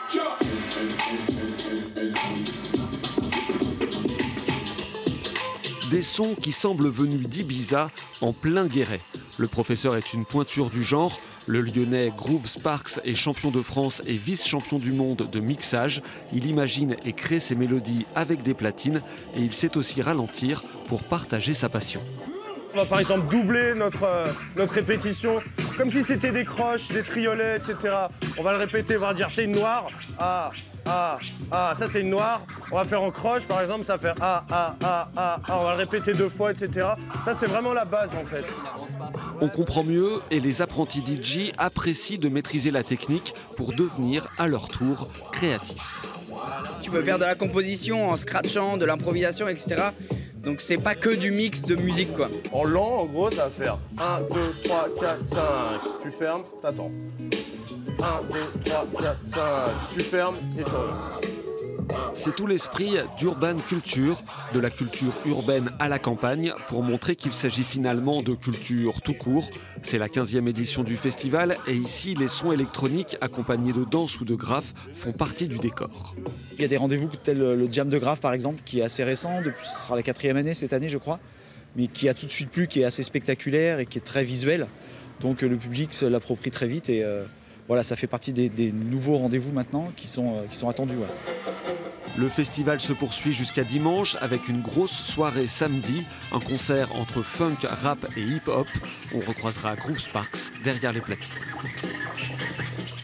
Des sons qui semblent venus d'Ibiza en plein Guéret. Le professeur est une pointure du genre. Le Lyonnais Groove Sparks est champion de France et vice-champion du monde de mixage. Il imagine et crée ses mélodies avec des platines et il sait aussi ralentir pour partager sa passion. On va par exemple doubler notre répétition, comme si c'était des croches, des triolets, etc. On va le répéter, on va dire c'est une noire, ah, ah, ah, ça c'est une noire. On va faire en croche par exemple, ça va faire ah, ah, ah, ah, ah. On va le répéter 2 fois, etc. Ça c'est vraiment la base en fait. On comprend mieux et les apprentis DJ apprécient de maîtriser la technique pour devenir à leur tour créatifs. Tu peux faire de la composition en scratchant, de l'improvisation, etc. Donc c'est pas que du mix de musique quoi. En lent, en gros, ça va faire 1, 2, 3, 4, 5. Tu fermes, t'attends. 1, 2, 3, 4, 5. Tu fermes et tu reviens. C'est tout l'esprit d'Urban Culture, de la culture urbaine à la campagne, pour montrer qu'il s'agit finalement de culture tout court. C'est la 15e édition du festival et ici, les sons électroniques accompagnés de danse ou de graphes font partie du décor. Il y a des rendez-vous tels le Jam de Graphes par exemple, qui est assez récent, ce sera la 4e année cette année je crois, mais qui a tout de suite plu, qui est assez spectaculaire et qui est très visuel. Donc le public se l'approprie très vite et voilà, ça fait partie des nouveaux rendez-vous maintenant qui sont attendus. Ouais. Le festival se poursuit jusqu'à dimanche avec une grosse soirée samedi, un concert entre funk, rap et hip-hop. On recroisera Groove Sparks derrière les platines.